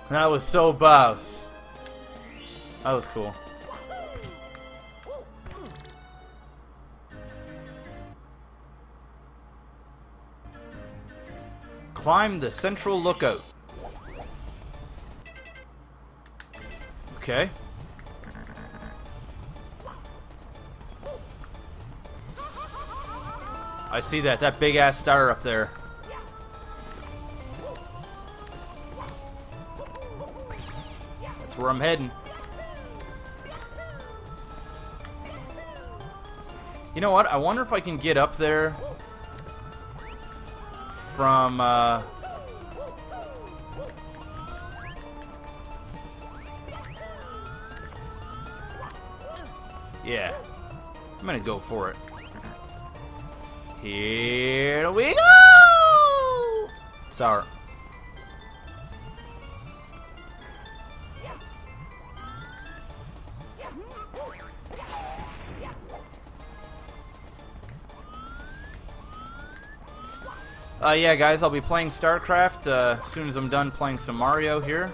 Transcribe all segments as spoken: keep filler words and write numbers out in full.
That was so boss. That was cool. Climb the central lookout. Okay. I see that. That big ass star up there. That's where I'm heading. You know what? I wonder if I can get up there from uh yeah, I'm gonna go for it. Here we go. Sour. Uh, yeah, guys, I'll be playing StarCraft uh, as soon as I'm done playing some Mario here.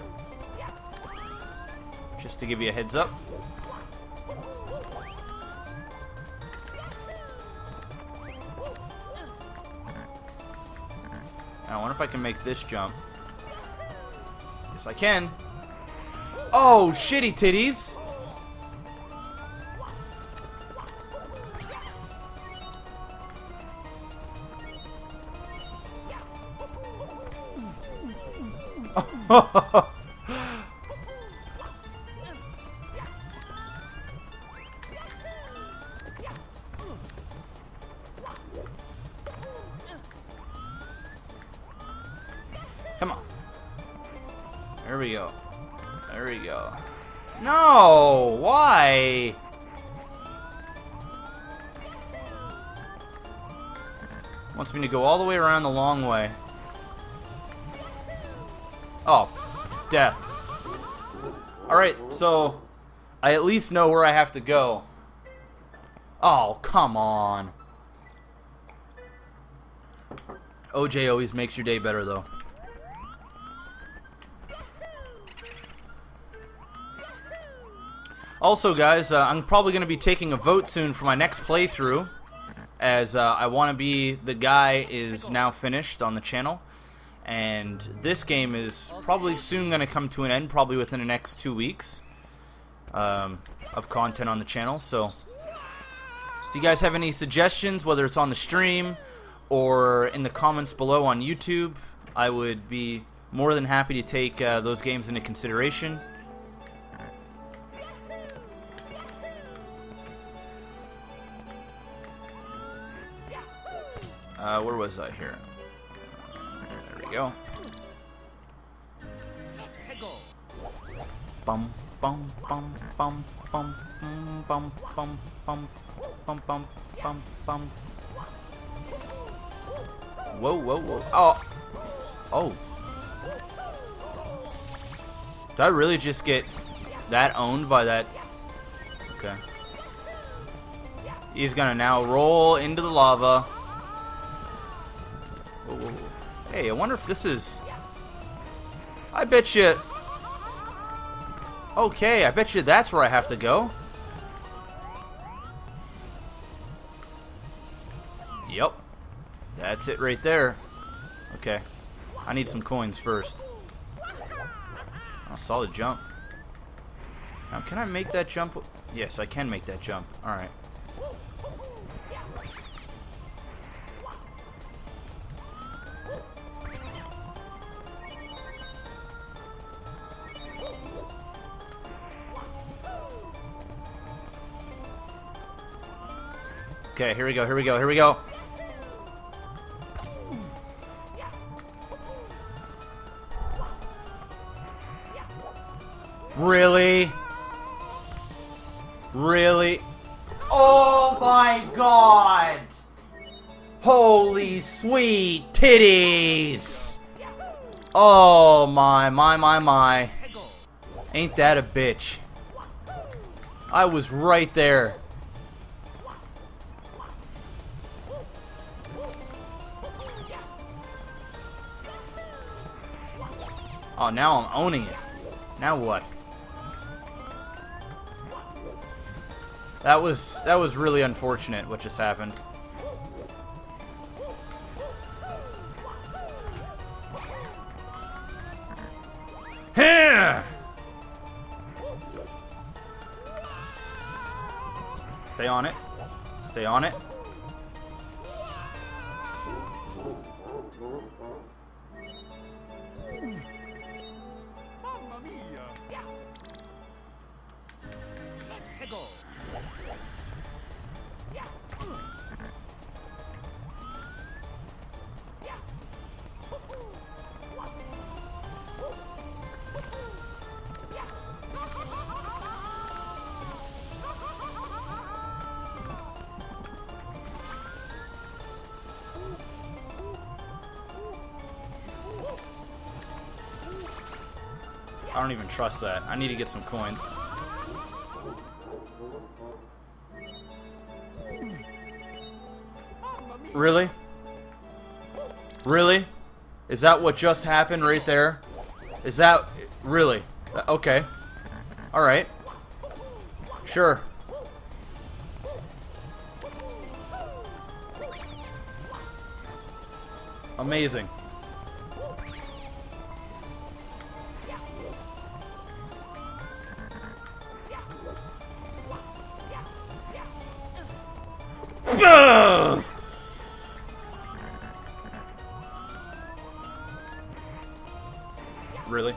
Just to give you a heads up. I wonder if I can make this jump. Yes, I can. Oh, shitty titties! Come on. There we go. There we go. No! Why? Wants me to go all the way around the long way. Oh, death. Alright, so I at least know where I have to go. Oh, come on. O J always makes your day better, though. Also, guys, uh, I'm probably going to be taking a vote soon for my next playthrough, as uh, I Want to Be the Guy is now finished on the channel. And this game is probably soon going to come to an end, probably within the next two weeks um, of content on the channel. So, if you guys have any suggestions, whether it's on the stream or in the comments below on YouTube, I would be more than happy to take uh, those games into consideration. Uh, where was I here? There we go. Bum bum bum bum bum bum bum bum bum bum bum bum bum. Whoa whoa whoa! Oh oh! Did I really just get that owned by that? Okay. He's gonna now roll into the lava. Whoa, whoa, whoa. Hey, I wonder if this is... I bet you... Okay, I bet you that's where I have to go. Yep. That's it right there. Okay. I need some coins first. Oh, solid jump. Now, can I make that jump? Yes, I can make that jump. Alright. Okay, here we go, here we go, here we go. Really? Really? Oh my god! Holy sweet titties! Oh my, my, my, my. Ain't that a bitch? I was right there. Oh, now I'm owning it. Now what? That was that was really unfortunate what just happened. Here! Stay on it. Stay on it. I don't even trust that. I need to get some coin. Really? Really? Is that what just happened right there? Is that... Really? Okay. Alright. Sure. Amazing. Really?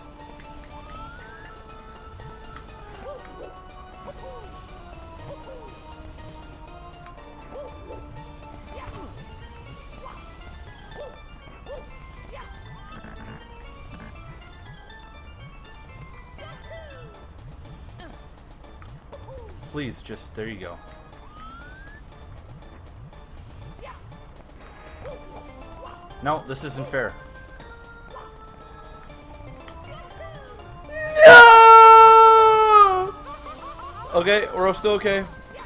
Please, just, there you go. No, this isn't fair. No! Okay, we're still okay.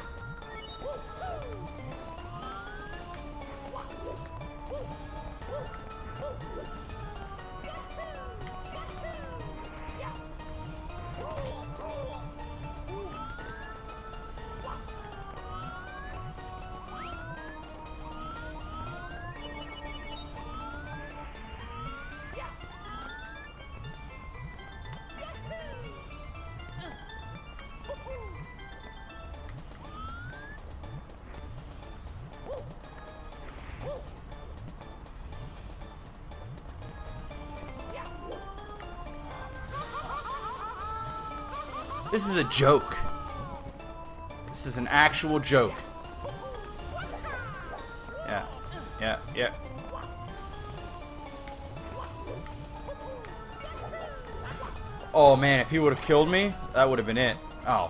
This is a joke. This is an actual joke. Yeah, yeah, yeah. Oh man, if he would have killed me, that would have been it. Oh.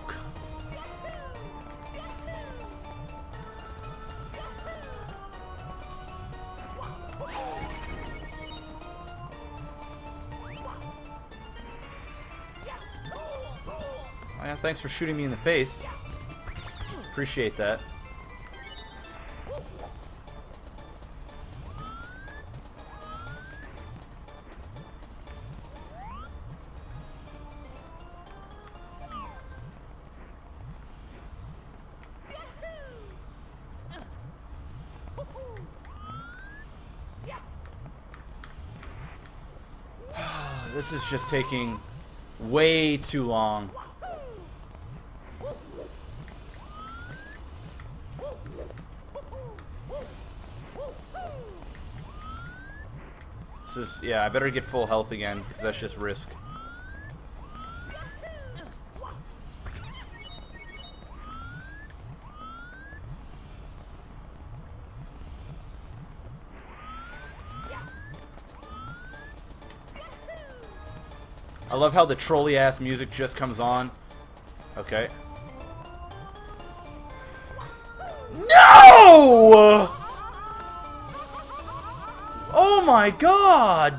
Oh, yeah, thanks for shooting me in the face. Appreciate that. This is just taking way too long. This is, yeah, I better get full health again, because that's just risk. I love how the trolley ass music just comes on. Okay. No! Oh my god!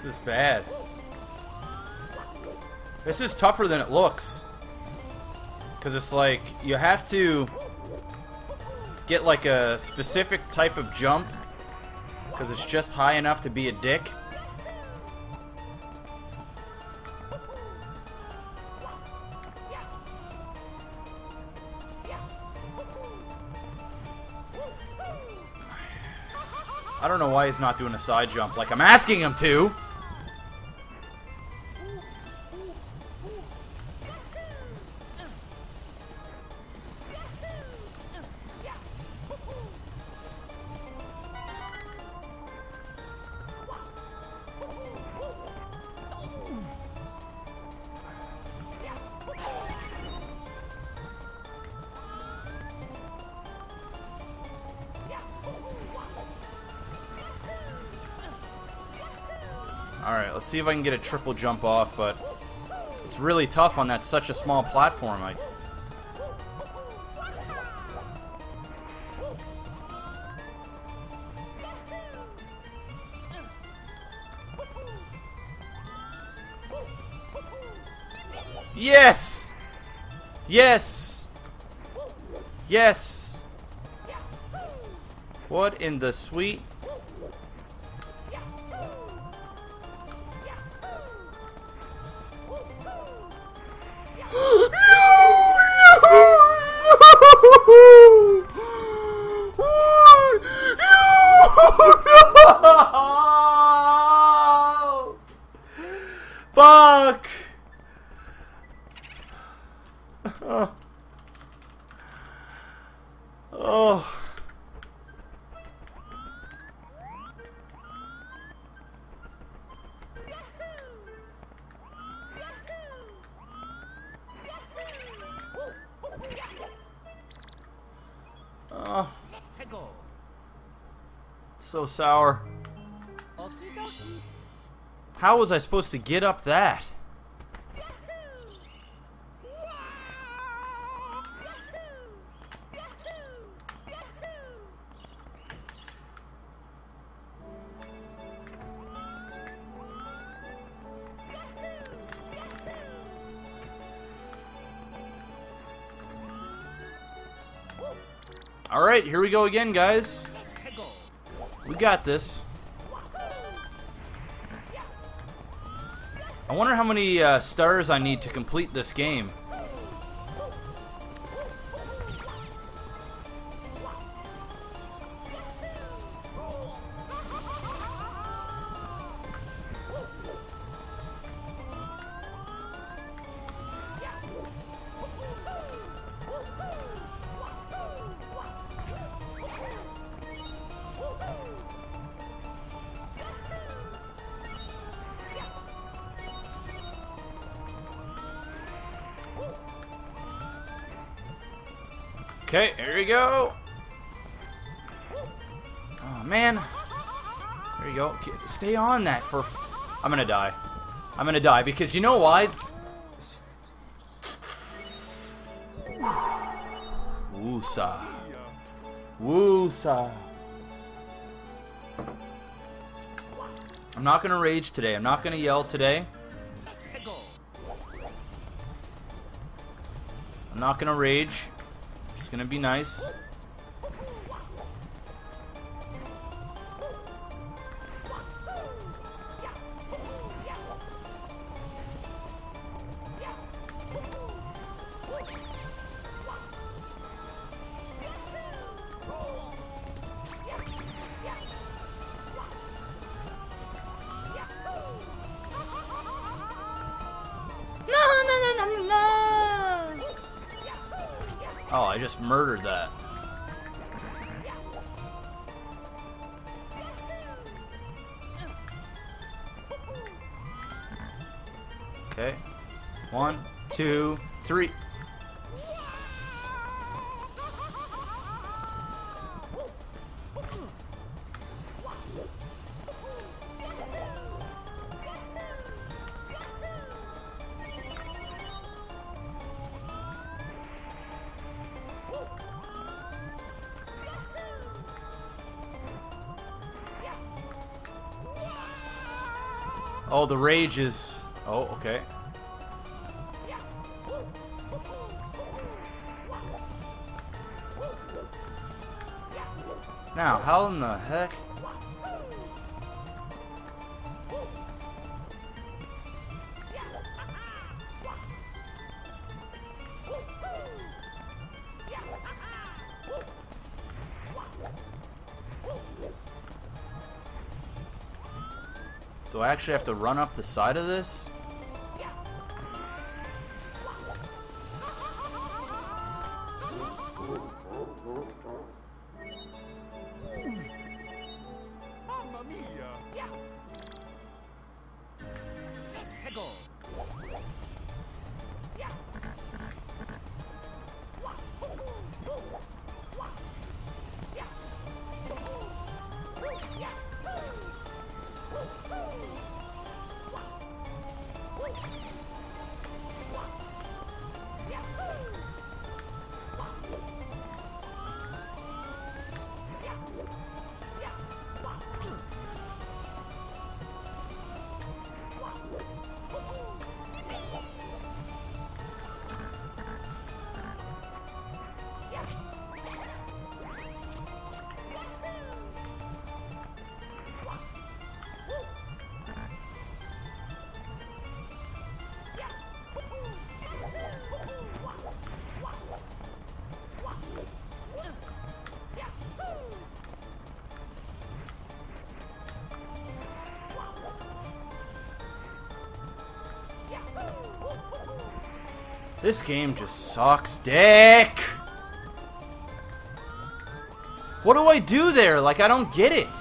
This is bad. This is tougher than it looks. Because it's like, you have to get like a specific type of jump. Because it's just high enough to be a dick. I don't know why he's not doing a side jump like I'm asking him to. Alright, let's see if I can get a triple jump off, but it's really tough on that such a small platform. I... Yes! Yes! Yes! What in the sweet... Fuck! Oh. Oh. Oh. So sour. How was I supposed to get up that? Alright, here we go again, guys. We got this. I wonder how many uh, stars I need to complete this game. Okay, here we go. Oh, man. There you go. Stay on that for... I'm gonna die. I'm gonna die because you know why? Woosa. Woosa. I'm not gonna rage today. I'm not gonna yell today. I'm not gonna rage. It's gonna be nice. Oh, I just murdered that. Okay. One, two, three. Oh, the rage is... Oh, okay. Now, how in the heck? Do I actually have to run up the side of this? This game just sucks dick. What do I do there? Like, I don't get it.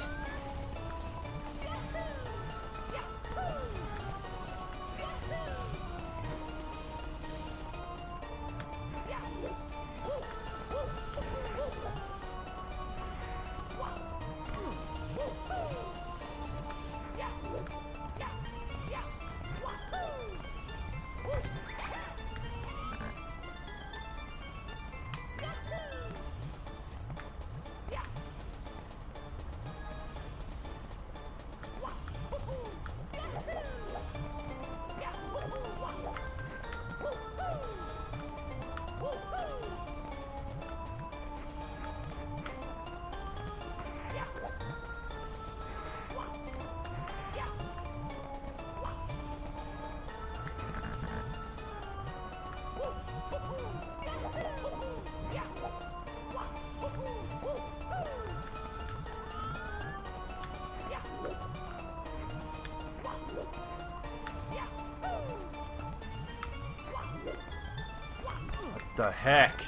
The heck?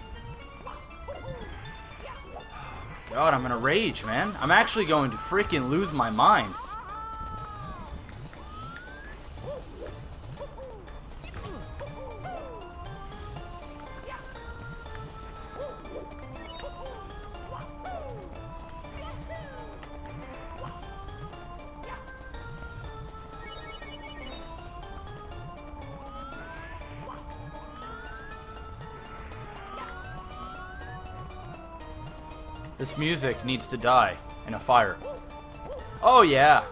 God, I'm in a rage, man. I'm actually going to freaking lose my mind. This music needs to die in a fire. Oh yeah.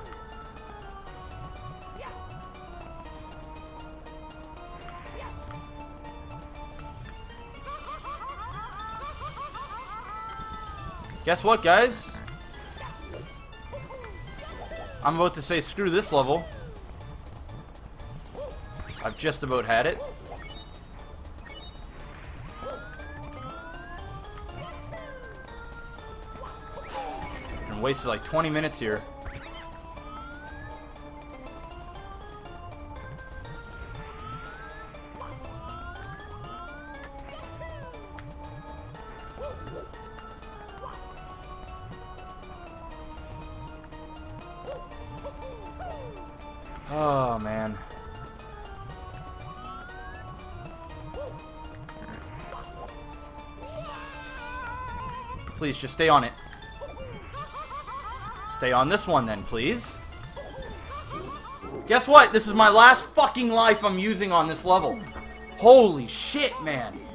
Guess what, guys? I'm about to say screw this level. I've just about had it. Wasted like twenty minutes here. Oh man. Please just stay on it. Stay on this one then, please. Guess what? This is my last fucking life I'm using on this level. Holy shit, man.